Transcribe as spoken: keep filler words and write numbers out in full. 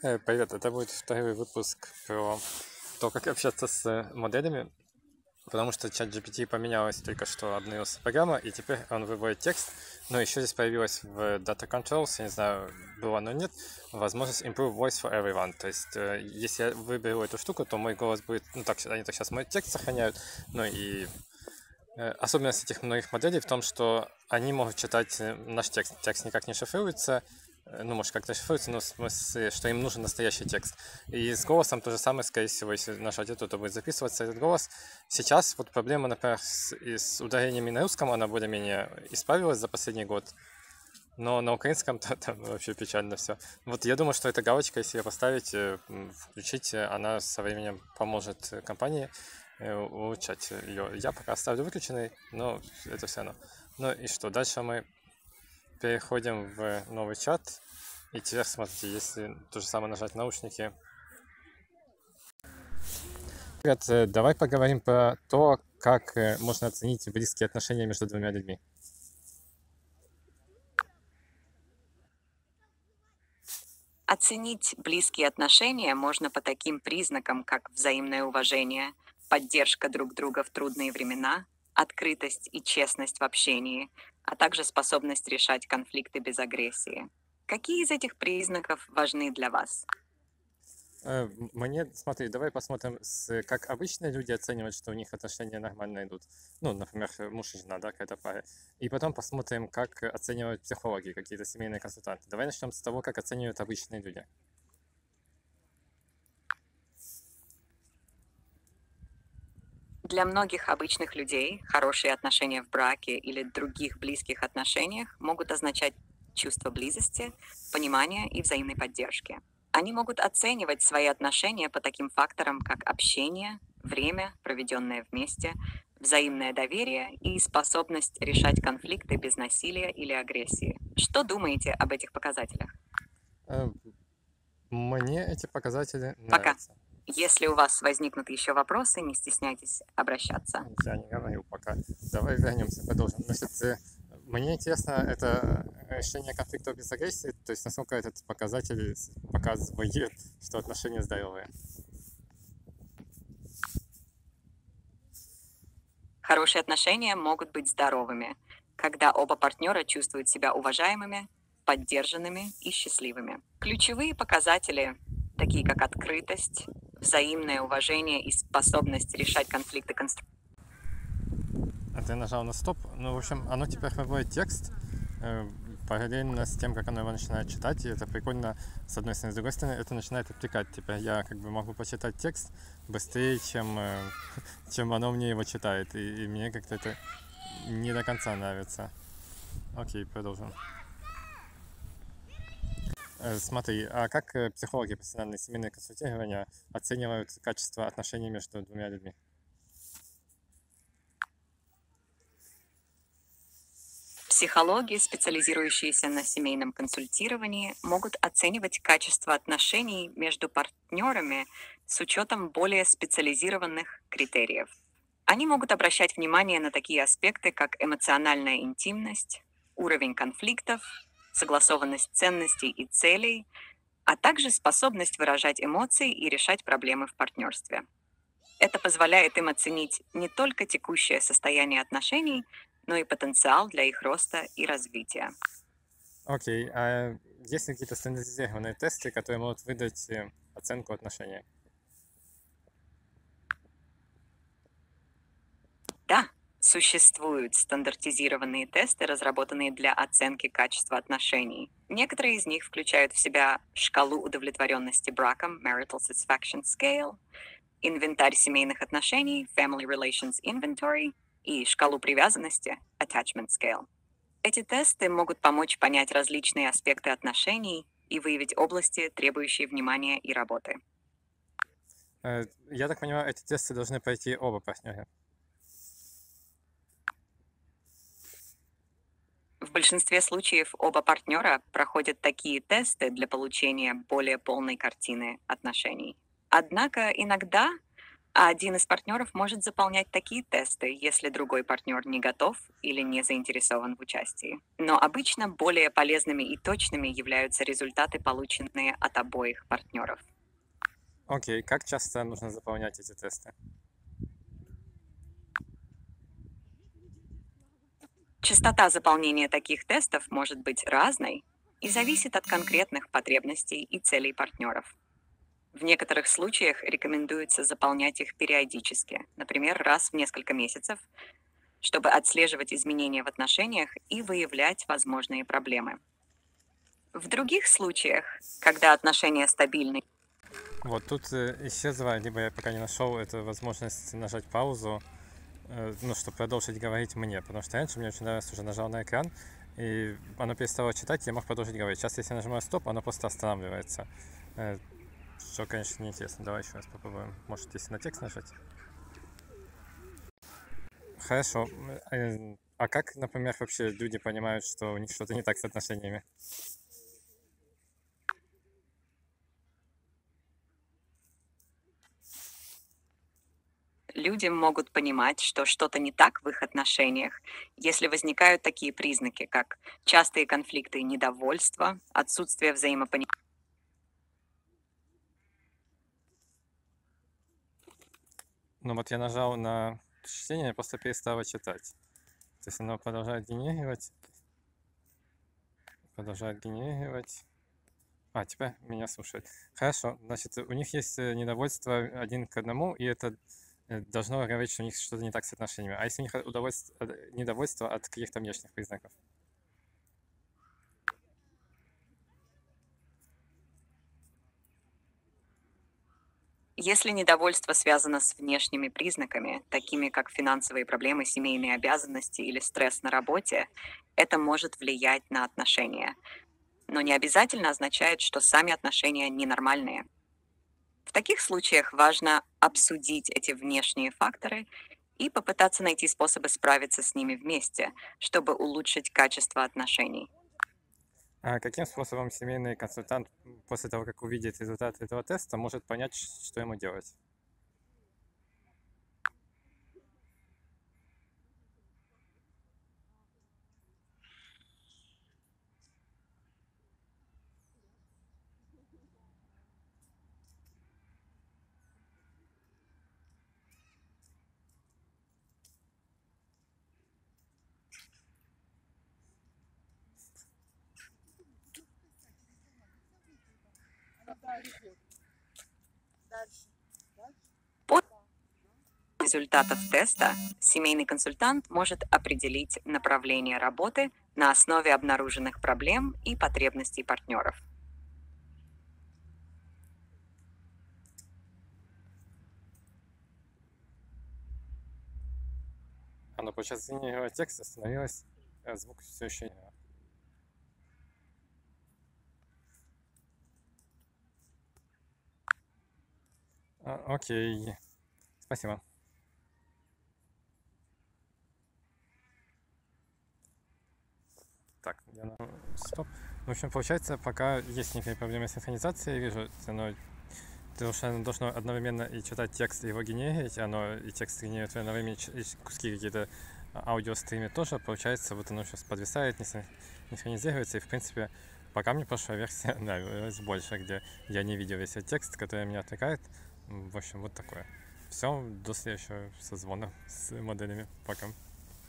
Э, Привет, это будет второй выпуск про то, как общаться с моделями, потому что ChatGPT поменялась только что, обновилась программа, и теперь он выводит текст, но еще здесь появилась в Data Controls, я не знаю, было оно или нет, возможность Improve Voice for Everyone, то есть э, если я выберу эту штуку, то мой голос будет, ну так, они так сейчас мой текст сохраняют, ну и э, особенность этих многих моделей в том, что они могут читать э, наш текст, текст никак не шифруется, э, ну, может, как-то шифруется, но в смысле, что им нужен настоящий текст. И с голосом то же самое, скорее всего, если нажать эту, то будет записываться этот голос. Сейчас вот проблема, например, с, и с ударениями на русском, она более-менее исправилась за последний год, но на украинском то, там вообще печально все. Вот я думаю, что эта галочка, если ее поставить, э, м, включить, э, она со временем поможет э, компании э, улучшать ее. Я пока оставлю выключенной, но это все равно. Ну и что, дальше мы переходим в новый чат. И теперь смотрите, если то же самое нажать наушники. Привет, э, давай поговорим про то, как э, можно оценить близкие отношения между двумя людьми. Оценить близкие отношения можно по таким признакам, как взаимное уважение, поддержка друг друга в трудные времена, открытость и честность в общении, а также способность решать конфликты без агрессии. Какие из этих признаков важны для вас? Э, м- Мне, смотри, давай посмотрим, с, как обычные люди оценивают, что у них отношения нормально идут. Ну, например, э, муж и жена, да, какая-то пара. И потом посмотрим, как оценивают психологи, какие-то семейные консультанты. Давай начнем с того, как оценивают обычные люди. Для многих обычных людей хорошие отношения в браке или других близких отношениях могут означать чувство близости, понимания и взаимной поддержки. Они могут оценивать свои отношения по таким факторам, как общение, время, проведенное вместе, взаимное доверие и способность решать конфликты без насилия или агрессии. Что думаете об этих показателях? Э, Мне эти показатели Пока. нравятся. Если у вас возникнут еще вопросы, не стесняйтесь обращаться. Я не говорил пока. Давай вернемся, продолжим. Значит, э, мне интересно, это решение конфликтов без агрессии, то есть насколько этот показатель с- показывает, что отношения здоровые. Хорошие отношения могут быть здоровыми, когда оба партнера чувствуют себя уважаемыми, поддержанными и счастливыми. Ключевые показатели, такие как открытость, взаимное уважение и способность решать конфликты конструктивно. А ты нажал на стоп. Ну, в общем, оно теперь выводит текст э, параллельно с тем, как оно его начинает читать. И это прикольно, с одной стороны. С другой стороны, это начинает отвлекать. Теперь я как бы могу почитать текст быстрее, чем, э, чем оно мне его читает. И, и мне как-то это не до конца нравится. Окей, продолжим. Э, Смотри, а как э, психологи профессиональные семейные консультирования оценивают качество отношений между двумя людьми? Психологи, специализирующиеся на семейном консультировании, могут оценивать качество отношений между партнерами с учетом более специализированных критериев. Они могут обращать внимание на такие аспекты, как эмоциональная интимность, уровень конфликтов, согласованность ценностей и целей, а также способность выражать эмоции и решать проблемы в партнерстве. Это позволяет им оценить не только текущее состояние отношений, но и потенциал для их роста и развития. Окей, а есть ли какие-то стандартизированные тесты, которые могут выдать э, оценку отношений? Да, существуют стандартизированные тесты, разработанные для оценки качества отношений. Некоторые из них включают в себя шкалу удовлетворенности браком Marital Satisfaction Scale, инвентарь семейных отношений Family Relations Inventory и шкалу привязанности Attachment Scale. Эти тесты могут помочь понять различные аспекты отношений и выявить области, требующие внимания и работы. Э, Я так понимаю, эти тесты должны пройти оба партнера. В большинстве случаев оба партнера проходят такие тесты для получения более полной картины отношений. Однако иногда А один из партнеров может заполнять такие тесты, если другой партнер не готов или не заинтересован в участии. Но обычно более полезными и точными являются результаты, полученные от обоих партнеров. Окей, как часто нужно заполнять эти тесты? Частота заполнения таких тестов может быть разной и зависит от конкретных потребностей и целей партнеров. В некоторых случаях рекомендуется заполнять их периодически, например, раз в несколько месяцев, чтобы отслеживать изменения в отношениях и выявлять возможные проблемы. В других случаях, когда отношения стабильны, Вот тут э, исчезла, либо я пока не нашел эту возможность нажать паузу, э, ну, чтобы продолжить говорить мне, потому что раньше мне очень нравилось, уже нажал на экран, и оно перестало читать, я мог продолжить говорить. Сейчас, если я нажимаю стоп, оно просто останавливается. Э, что, конечно, неинтересно. Давай еще раз попробуем. Может, если на текст нажать? Хорошо. Э, А как, например, вообще люди понимают, что у них что-то не так с отношениями? люди могут понимать, что что-то не так в их отношениях, если возникают такие признаки, как частые конфликты и недовольство, отсутствие взаимопонимания. Ну вот я нажал на чтение, просто перестало читать. То есть оно продолжает генерировать, продолжает генерировать. А, теперь меня слушает. Хорошо, значит, у них есть э, недовольство один к одному, и это э, должно говорить, что у них что-то не так с отношениями. А если у них удовольствие, э, недовольство от каких-то внешних признаков? Если недовольство связано с внешними признаками, такими как финансовые проблемы, семейные обязанности или стресс на работе, это может влиять на отношения, но не обязательно означает, что сами отношения ненормальные. В таких случаях важно обсудить эти внешние факторы и попытаться найти способы справиться с ними вместе, чтобы улучшить качество отношений. А каким способом семейный консультант м, после того, как увидит результаты этого теста, может понять, ш- что ему делать? После результатов теста семейный консультант может определить направление работы на основе обнаруженных проблем и потребностей партнеров. Оно, получается, генерировать текст остановилось, а звук все еще не. А, окей, спасибо. Так, я на стоп. В общем, получается, пока есть некие проблемы с синхронизацией, я вижу, оно, потому что оно должно одновременно и читать текст, и его генерировать, оно и текст генерирует одновременно, и ч- и куски какие-то аудиостримы тоже, получается, вот оно сейчас подвисает, не син- не синхронизируется, и, в принципе, пока мне прошлая версия нравилась больше, где я не видел весь этот текст, который меня отвлекает. М, В общем, вот такое. Все, до следующего созвона с моделями. Пока.